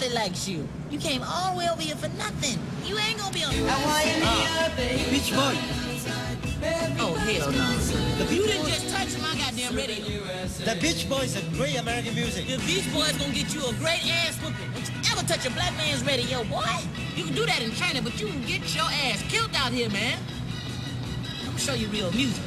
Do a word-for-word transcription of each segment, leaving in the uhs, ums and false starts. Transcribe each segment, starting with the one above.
Nobody likes you. You came all the way over here for nothing. You ain't gonna be on. Uh, Beach Boy. Oh, hell no. You didn't just touch my goddamn radio. The Beach Boys are great American music. The Beach Boys gonna get you a great ass whooping. Don't you ever touch a black man's radio, boy. You can do that in China, but you can get your ass killed out here, man. I'm gonna show you real music.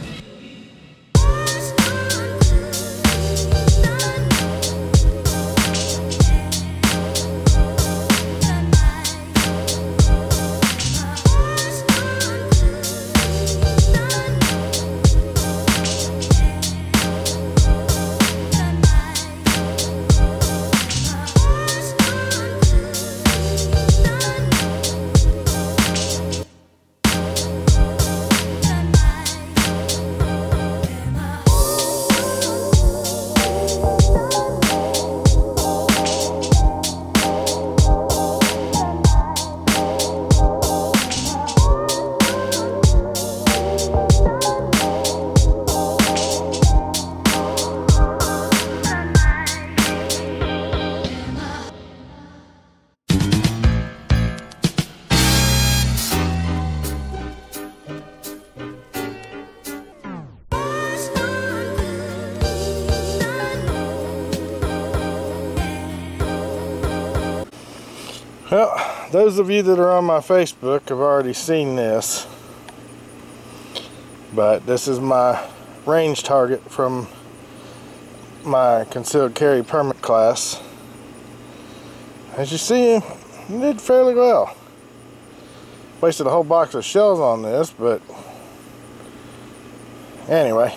Well, those of you that are on my Facebook have already seen this, but this is my range target from my concealed carry permit class. As you see, it did fairly well. Wasted a whole box of shells on this, but anyway.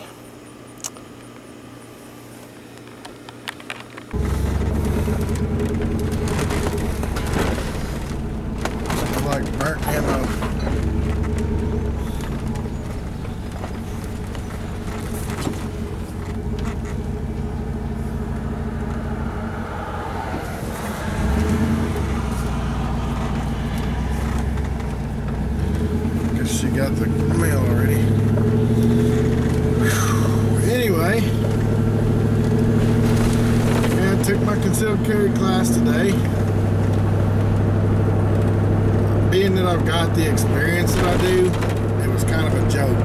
Like burnt ammo. Guess she got the mail already. Anyway, yeah, I took my concealed carry class today. Being that I've got the experience that I do, it was kind of a joke.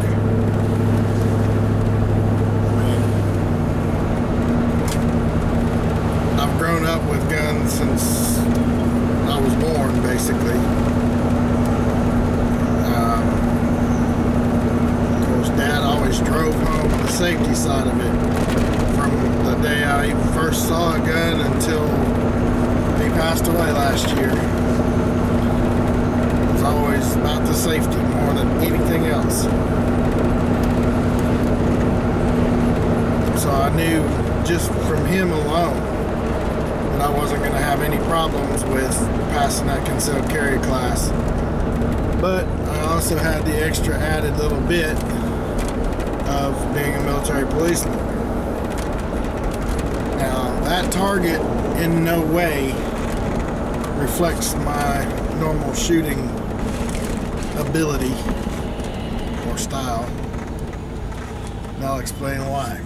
I mean, I've grown up with guns since I was born, basically. Um, of course, Dad always drove home the safety side of it. From the day I first saw a gun until he passed away last year. Always about the safety more than anything else. So I knew just from him alone that I wasn't going to have any problems with passing that concealed carry class. But I also had the extra added little bit of being a military policeman. Now that target in no way reflects my normal shooting ability or style, and I'll explain why.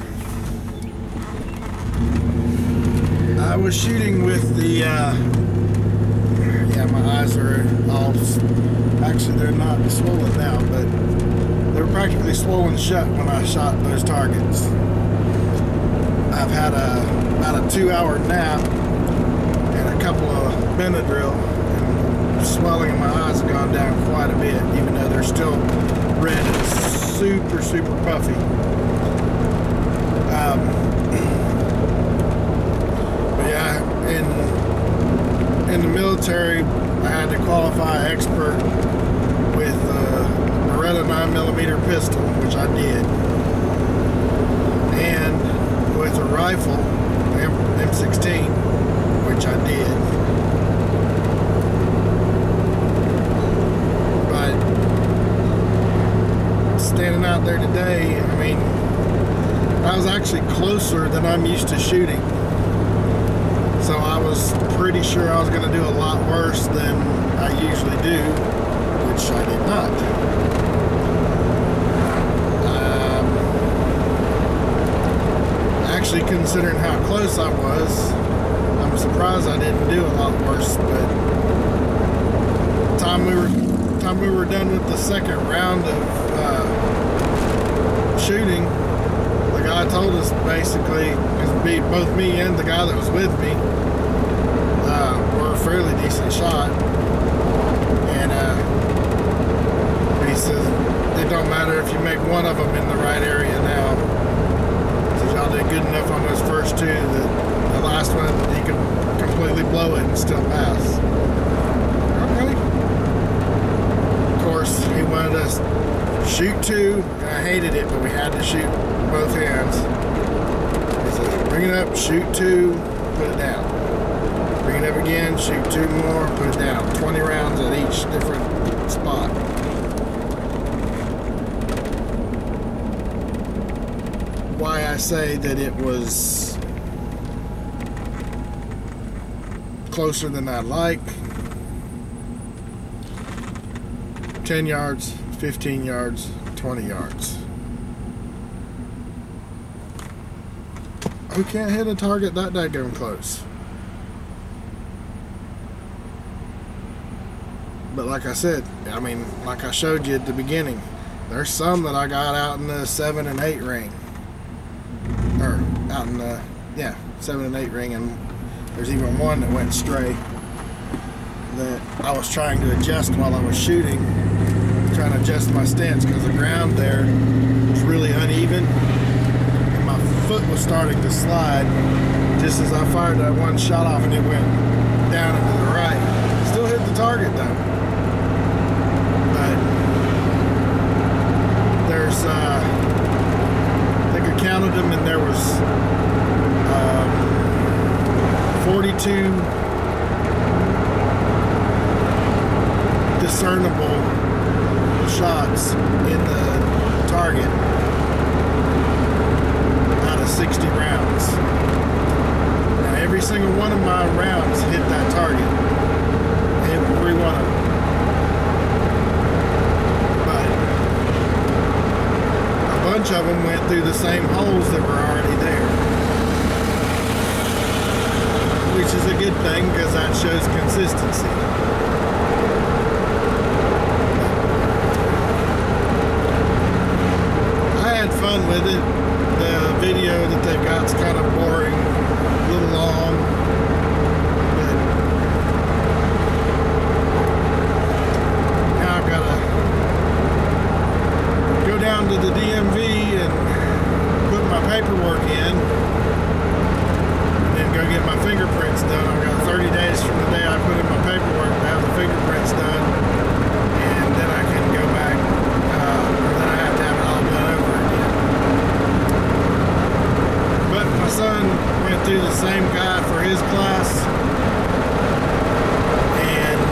I was shooting with the uh, yeah, my eyes are all, actually they're not swollen now, but they were practically swollen shut when I shot those targets. I've had a about a two hour nap and a couple of Benadryl. Swelling in my eyes have gone down quite a bit, even though they're still red and super, super puffy. Um, but yeah, in, in the military, I had to qualify expert with a Beretta nine millimeter pistol, which I did, and with a rifle, M sixteen, which I did. Standing out there today, I mean, I was actually closer than I'm used to shooting. So I was pretty sure I was going to do a lot worse than I usually do, which I did not. Um, actually, considering how close I was, I'm I'm surprised I didn't do a lot worse, but time we were time we were done with the second round of uh, shooting, the guy told us basically, because both me and the guy that was with me uh, were a fairly decent shot, and uh, he says it don't matter if you make one of them in the right area now. So y'all did good enough on those first two that the last one he could completely blow it and still pass. Okay. Of course, he wanted us to shoot two, and I hated it, but we had to shoot both hands. He says, bring it up, shoot two, put it down. Bring it up again, shoot two more, put it down. twenty rounds at each different spot. Why I say that it was closer than I'd like. ten yards, fifteen yards, twenty yards. Who can't hit a target that daggone close? But like I said, I mean, like I showed you at the beginning, there's some that I got out in the seven and eight ring. Or out in the, yeah, seven and eight ring, and there's even one that went stray that I was trying to adjust while I was shooting, trying to adjust my stance because the ground there was really uneven and my foot was starting to slide just as I fired that one shot off, and it went down and to the right. Still hit the target though. But there's uh I counted them, and there was um, forty-two discernible shots in the target out of sixty rounds. Now every single one of my rounds hit that target. I hit every one of them. A bunch of them went through the same holes that were already there, which is a good thing because that shows consistency. I had fun with it. The video that they've got's kind of boring, a little long, but now I've got to go down to the D M V and put my paperwork in, and then go get my fingerprints done. I've got thirty days from the day I put in my paperwork to have the fingerprints done, and then I can go back, uh, or then I have to have it all done over again. But my son went through the same guy for his class, and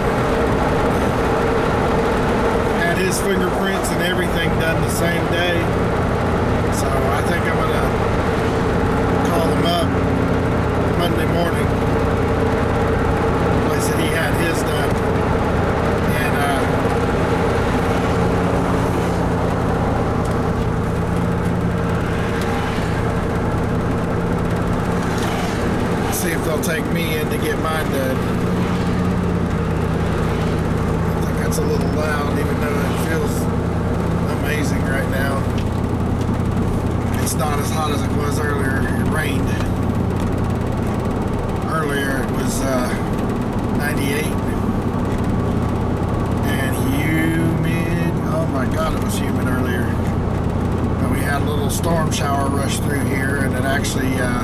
had his fingerprints and everything done the same day. So I think I'm gonna call him up Monday morning, the place that he had his done, and uh, see if they'll take me in to get mine done. I think that's a little loud, even though it feels amazing right now. It's not as hot as it was earlier. It rained. Earlier it was uh, ninety-eight and humid. Oh my god, it was humid earlier. And we had a little storm shower rush through here, and it actually uh,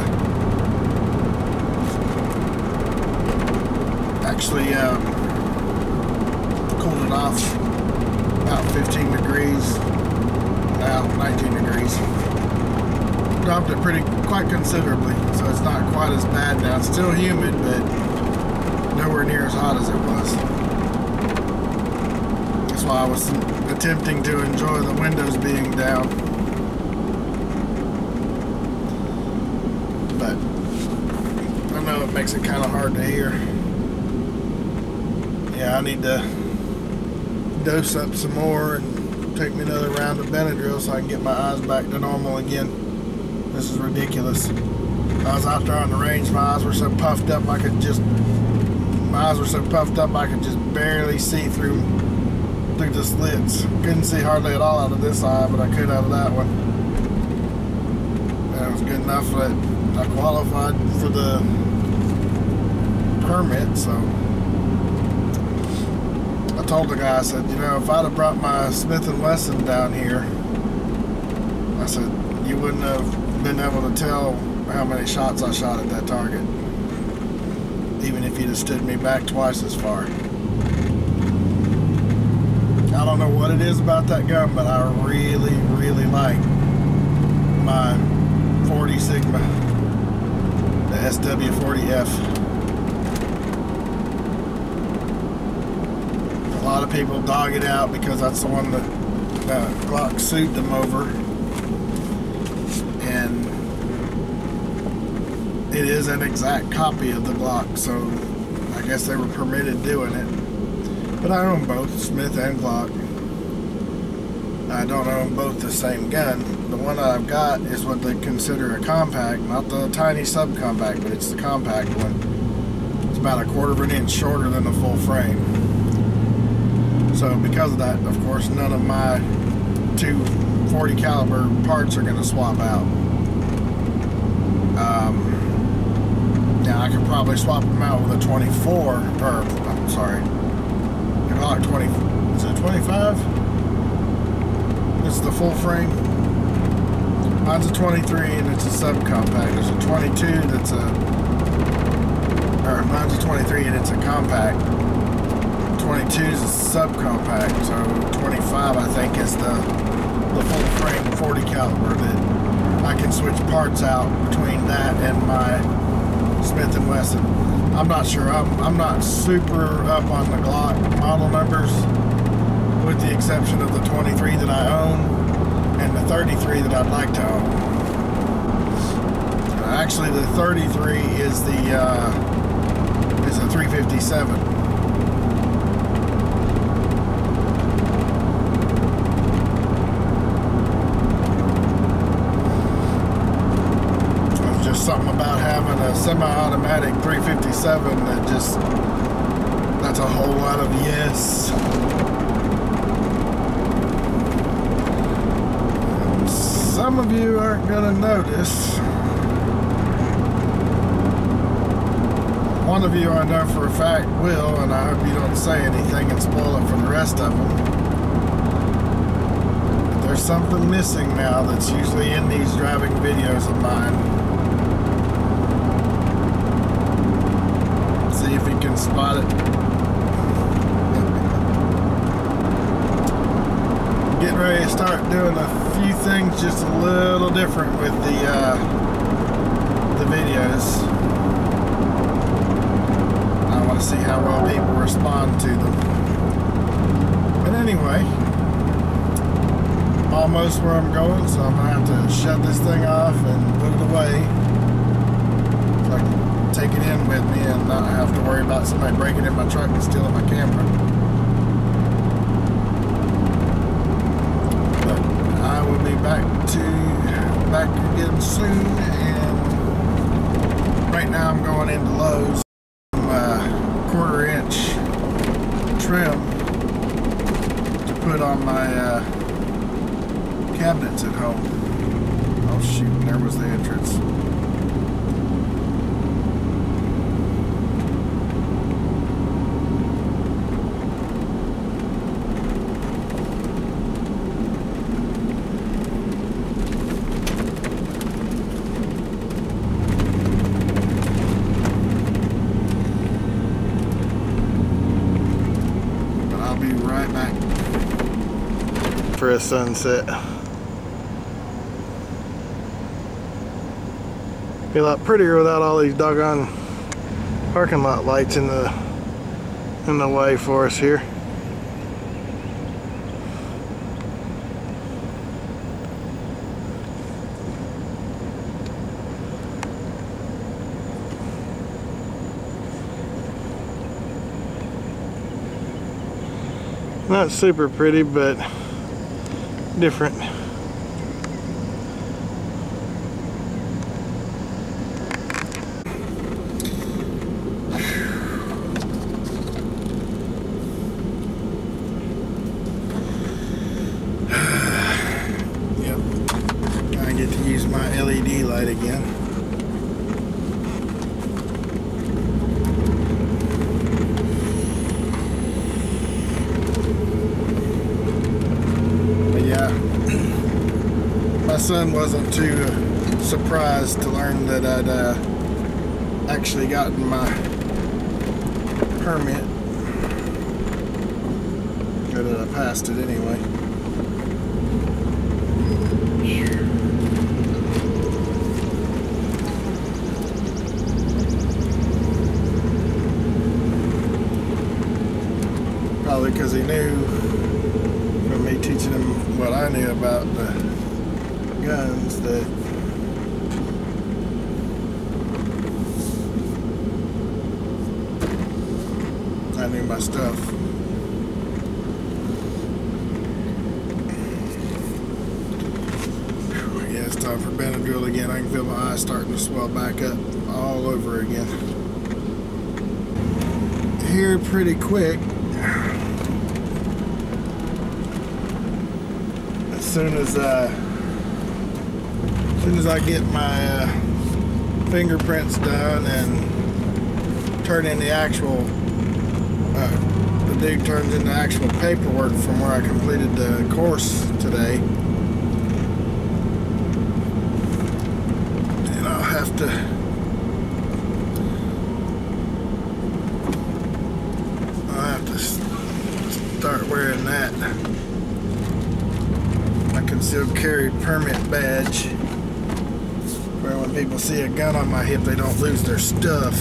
actually um, cooled it off about fifteen degrees. Now nineteen degrees. Dropped it pretty quite considerably, so it's not quite as bad now. It's still humid, but nowhere near as hot as it was. That's why I was attempting to enjoy the windows being down. But I know it makes it kind of hard to hear. Yeah, I need to dose up some more and take me another round of Benadryl so I can get my eyes back to normal again. This is ridiculous. I was out there on the range, my eyes were so puffed up I could just, my eyes were so puffed up I could just barely see through, through the slits. Couldn't see hardly at all out of this eye, but I could out of that one. And it was good enough that I qualified for the permit, so I told the guy, I said, you know, if I'd have brought my Smith and Wesson down here, I said, you wouldn't have been able to tell how many shots I shot at that target, even if you'd have stood me back twice as far. I don't know what it is about that gun, but I really, really like my forty Sigma, the S W forty F. A lot of people dog it out because that's the one that uh, Glock sued them over, and it is an exact copy of the Glock, so I guess they were permitted doing it. But I own both, Smith and Glock. I don't own both the same gun. The one that I've got is what they consider a compact, not the tiny subcompact, but it's the compact one. It's about a quarter of an inch shorter than the full frame. So because of that, of course, none of my two forty caliber parts are going to swap out. Um, now I could probably swap them out with a twenty-four, or I'm sorry, Glock twenty. Is it twenty-five? It's the full frame. Mine's a twenty-three and it's a subcompact. There's a twenty-two that's a, or mine's a twenty-three and it's a compact. twenty-two is a subcompact, so twenty-five I think is the the full frame forty caliber that I can switch parts out between that and my Smith and Wesson. I'm not sure. I'm I'm not super up on the Glock model numbers, with the exception of the twenty-three that I own and the thirty-three that I'd like to own. Actually, the thirty-three is the uh, is a three fifty-seven. Something about having a semi-automatic three fifty-seven that just, that's a whole lot of yes. And some of you aren't gonna notice. One of you I know for a fact will, and I hope you don't say anything and spoil it for the rest of them. But there's something missing now that's usually in these driving videos of mine. See if you can spot it. Getting ready to start doing a few things just a little different with the uh, the videos. I want to see how well people respond to them. But anyway, almost where I'm going, so I'm gonna have to shut this thing off and put it away. Take it in with me and not have to worry about somebody breaking in my truck and stealing my camera. But I will be back to back again soon, and right now I'm going into Lowe's. My quarter inch trim to put on my uh, cabinets at home. Oh shoot, there was the entrance. For a sunset. Be a lot prettier without all these doggone parking lot lights in the in the way for us here. Not super pretty, but different. again. But yeah, my son wasn't too uh, surprised to learn that I'd uh, actually gotten my permit. Good that I passed it anyway. Probably because he knew from me teaching him what I knew about the guns that I knew my stuff. Yeah, it's time for Benadryl again. I can feel my eyes starting to swell back up all over again. Here pretty quick. As soon as uh, as soon as I get my uh, fingerprints done and turn in the actual Uh, the dude turns in the actual paperwork from where I completed the course today, and I'll have to I'll have to start wearing that, my concealed carry permit badge, where when people see a gun on my hip they don't lose their stuff.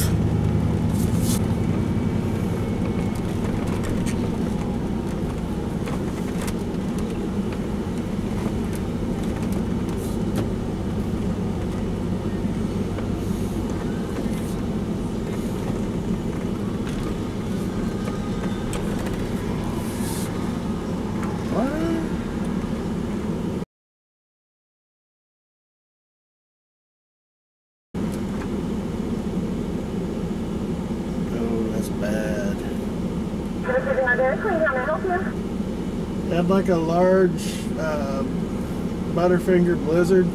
Had like a large uh, Butterfinger Blizzard.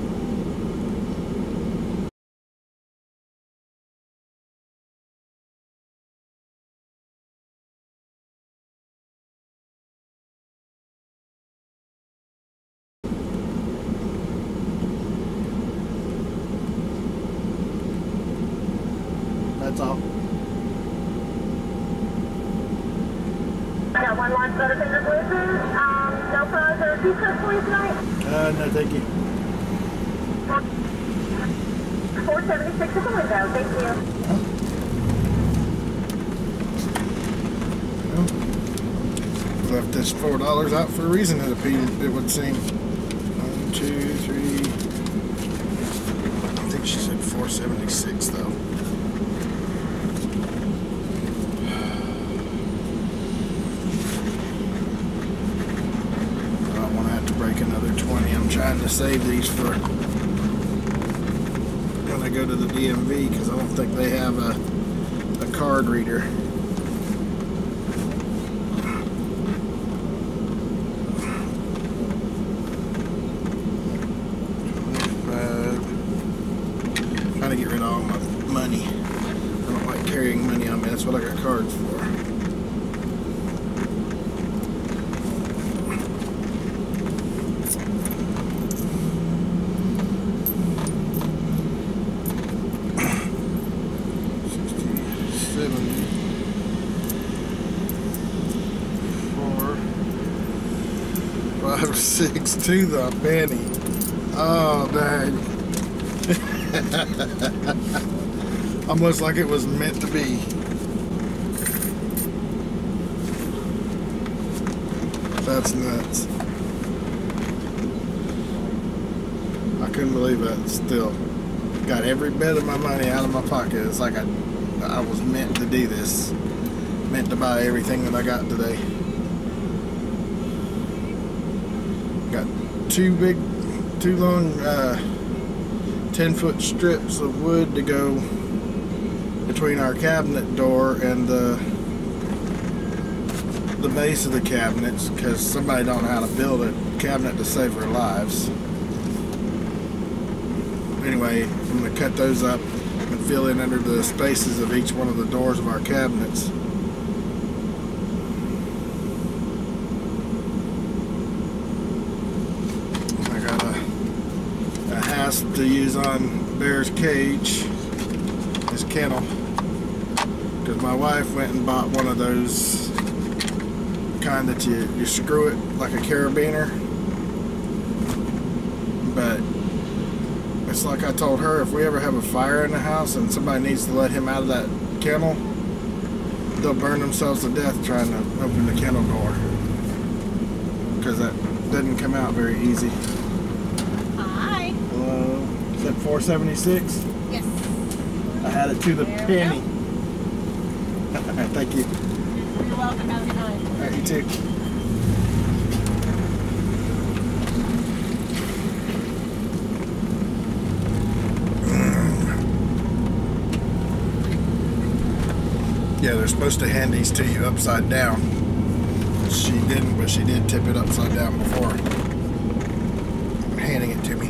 That's all. I got one large Butterfinger Blizzard. Um, no fries or pizza for you tonight? Uh, no, thank you. four seventy-six at the window. Thank you. Huh? Well, left this four dollars out for a reason, it appeared, it would seem. One, two, three. I think she said four seventy-six though. Another twenty. I'm trying to save these for when I go to the D M V because I don't think they have a, a card reader. twenty-five. Trying to get rid of all my money. I don't like carrying money on me. That's what I got cards for. five, six to the penny. Oh, dang. Almost like it was meant to be. That's nuts. I couldn't believe that still. Got every bit of my money out of my pocket. It's like I, I was meant to do this. Meant to buy everything that I got today. Got two big, two long uh, ten foot strips of wood to go between our cabinet door and the the base of the cabinets because somebody don't know how to build a cabinet to save their lives. anyway, I'm going to cut those up and fill in under the spaces of each one of the doors of our cabinets. I got a, a hasp to use on Bear's cage, his kennel, because my wife went and bought one of those kind that you, you screw it like a carabiner. But it's like I told her, if we ever have a fire in the house and somebody needs to let him out of that kennel, they'll burn themselves to death trying to open the kennel door, because that doesn't come out very easy. Hi. Hello. Is that four seventy-six? Yes. I had it to the There we penny. Thank you. You're welcome. Have a good night. All right, you too. Yeah, they're supposed to hand these to you upside down. She didn't, but she did tip it upside down before handing it to me.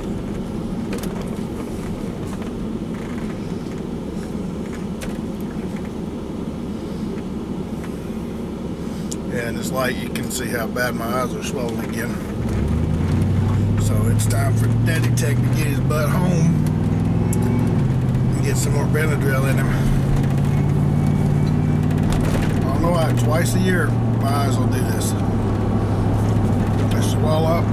Yeah, in this light you can see how bad my eyes are swollen again. So it's time for Daddy Tech to get his butt home and get some more Benadryl in him. I don't know why, twice a year my eyes will do this. They swell up.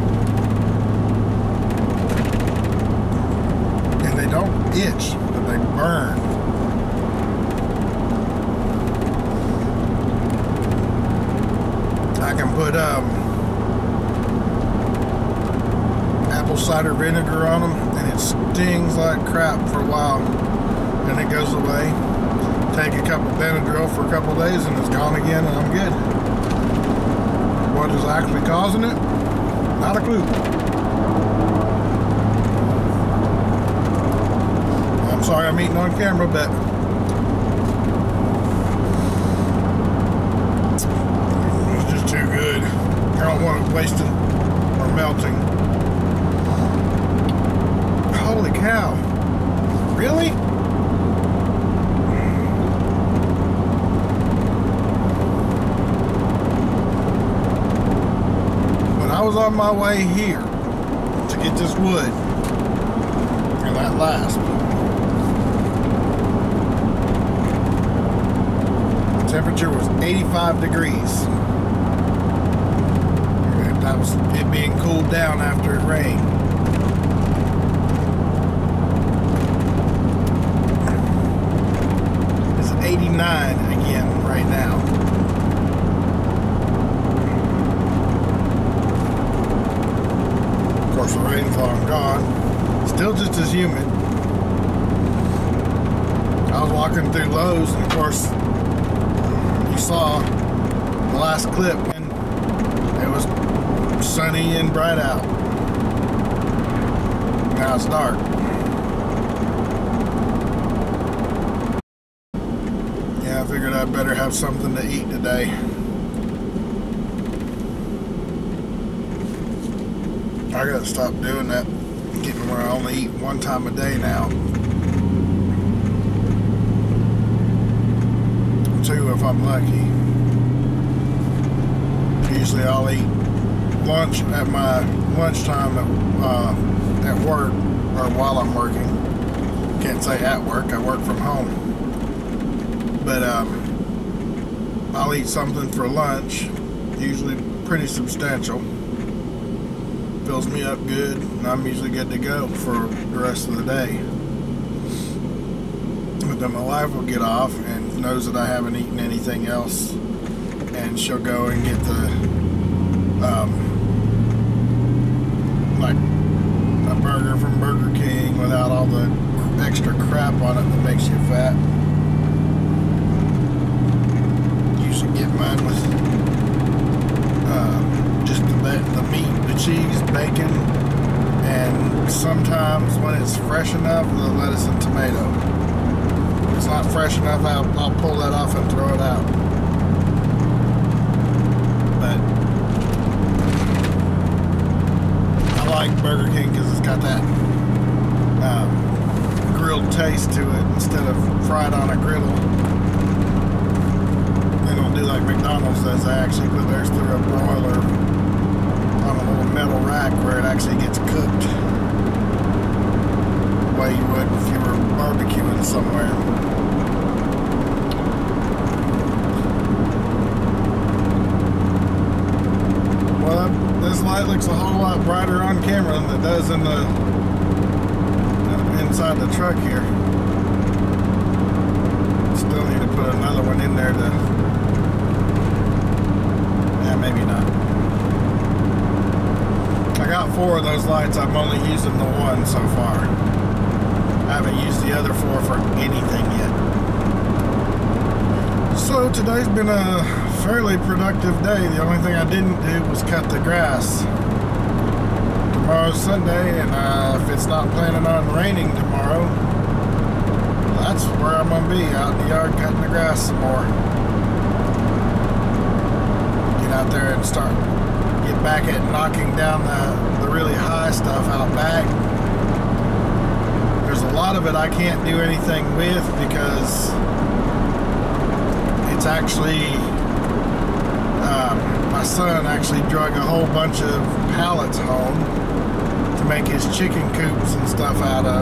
And they don't itch, but they burn. I can put um, apple cider vinegar on them, and it stings like crap for a while, and it goes away. Take a couple Benadryl for a couple days, and it's gone again, and I'm good. What is actually causing it? Not a clue. I'm sorry I'm eating on camera, but it's just too good. I don't want it wasting or melting. Holy cow. Really? When I was on my way here to get this wood and that last, the temperature was eighty-five degrees. And that was it being cooled down after it rained. It's eighty-nine again right now. Of course, the rain's long gone. Still just as humid. I was walking through Lowe's, and of course, you saw the last clip, and it was sunny and bright out. Now it's dark. Yeah, I figured I'd better have something to eat today. I gotta stop doing that, getting where I only eat one time a day now. Two if I'm lucky. Usually I'll eat lunch at my lunchtime at, uh, at work, or while I'm working. Can't say at work, I work from home. But um, I'll eat something for lunch, usually pretty substantial. Fills me up good, and I'm usually good to go for the rest of the day. But then my wife will get off and knows that I haven't eaten anything else, and she'll go and get the um, like a burger from Burger King without all the extra crap on it that makes you fat. Usually get mine with uh, just the, the meat, the cheese, bacon, and sometimes when it's fresh enough, the lettuce and tomato. If it's not fresh enough, I'll, I'll pull that off and throw it out. But I like Burger King because it's got that McDonald's does. They actually put theirs through a broiler on a little metal rack where it actually gets cooked the way you would if you were barbecuing somewhere. Well, this light looks a whole lot brighter on camera than it does in the inside the truck here. Still need to put another one in there to, yeah, maybe not. I got four of those lights. I'm only using the one so far. I haven't used the other four for anything yet. So today's been a fairly productive day. The only thing I didn't do was cut the grass. Tomorrow's Sunday, and uh, if it's not planning on raining tomorrow, that's where I'm gonna be, out in the yard cutting the grass some more. Get out there and start, get back at knocking down the, the really high stuff out back. There's a lot of it I can't do anything with because it's actually, um, my son actually drug a whole bunch of pallets home to make his chicken coops and stuff out of.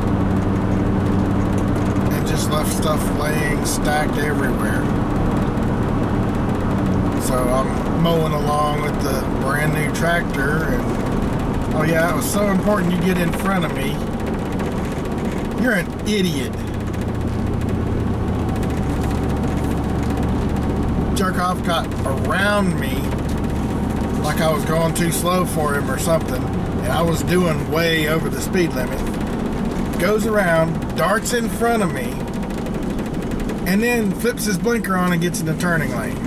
Just left stuff laying stacked everywhere. So I'm mowing along with the brand new tractor, and oh yeah, it was so important you get in front of me. You're an idiot. Jerk off got around me like I was going too slow for him or something, and I was doing way over the speed limit. Goes around, darts in front of me, and then flips his blinker on and gets in the turning lane.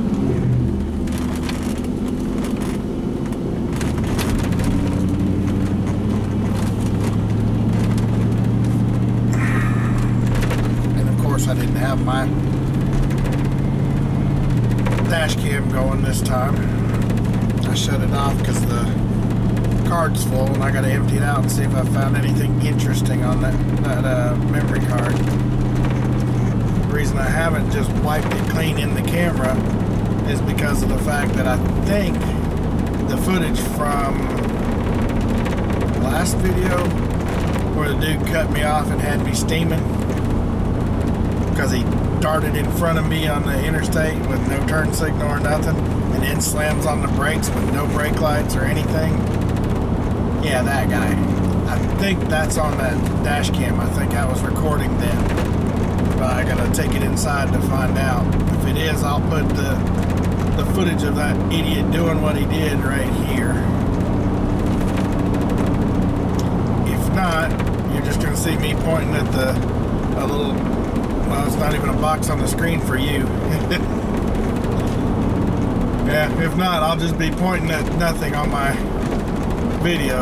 And of course I didn't have my dash cam going this time. I shut it off because the card's full, and I gotta empty it out and see if I found anything interesting on that, that uh, memory card. The reason I haven't just wiped it clean in the camera is because of the fact that I think the footage from last video where the dude cut me off and had me steaming because he darted in front of me on the interstate with no turn signal or nothing, and then slams on the brakes with no brake lights or anything. Yeah, that guy. I think that's on that dash cam. I think I was recording then. But I gotta take it inside to find out. If it is, I'll put the, the footage of that idiot doing what he did right here. If not, you're just gonna see me pointing at the a little, well, it's not even a box on the screen for you. Yeah, if not, I'll just be pointing at nothing on my video.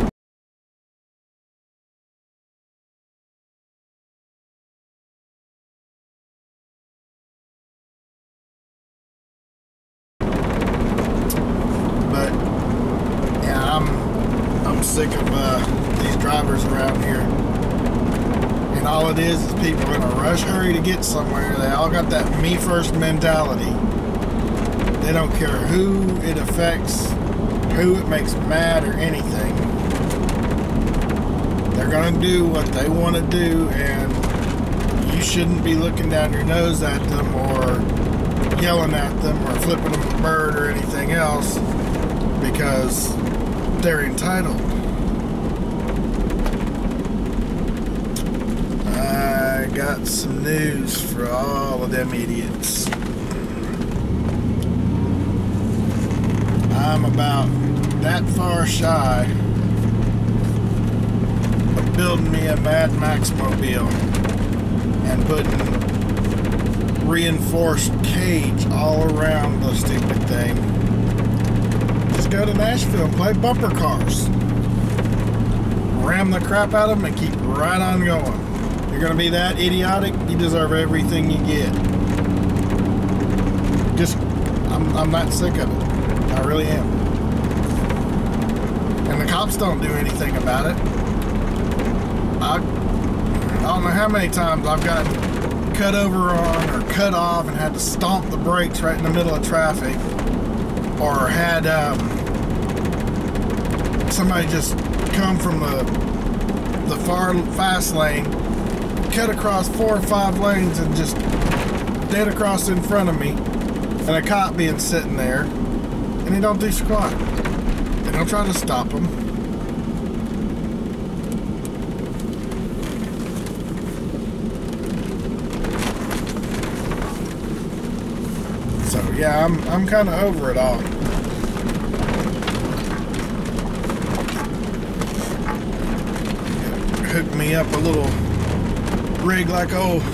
But yeah, I'm I'm sick of uh, these drivers around here, and all it is is people in a rush hurry to get somewhere. They all got that me first mentality. They don't care who it affects, who it makes mad or anything. They're gonna do what they want to do, and you shouldn't be looking down your nose at them or yelling at them or flipping them a bird or anything else because they're entitled. I got some news for all of them idiots. I'm about that far shy of building me a Mad Max mobile and putting reinforced cage all around the stupid thing. Just go to Nashville and play bumper cars. Ram the crap out of them and keep right on going. You're gonna be that idiotic, you deserve everything you get. Just, I'm, I'm not sick of it. I really am. And the cops don't do anything about it. I, I don't know how many times I've gotten cut over on or cut off and had to stomp the brakes right in the middle of traffic, or had um, somebody just come from the the far fast lane, cut across four or five lanes and just dead across in front of me, and a cop being sitting there, and he don't do squat. They don't try to stop him. So yeah, I'm I'm kind of over it all. Hooked me up a little rig like old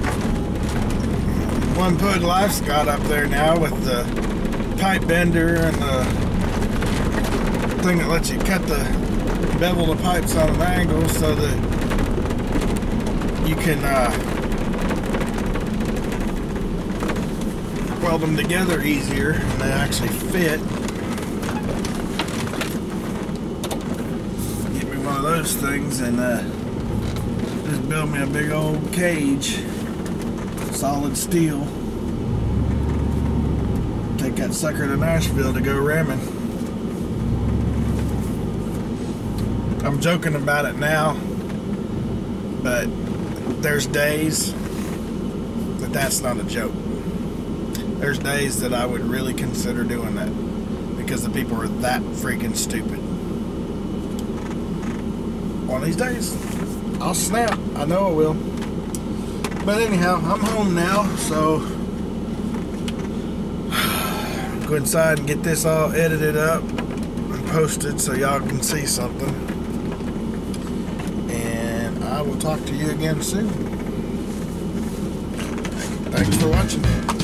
One Pug Life's got up there now, with the pipe bender and the thing that lets you cut the bevel the pipes on an angle so that you can uh, weld them together easier and they actually fit. Get me one of those things and uh, just build me a big old cage, solid steel. Take that sucker to Nashville to go ramming. I'm joking about it now, but there's days that that's not a joke. There's days that I would really consider doing that because the people are that freaking stupid. One of these days, I'll snap. I know I will. But anyhow, I'm home now, so go inside and get this all edited up and posted so y'all can see something. And I will talk to you again soon. Thanks for watching.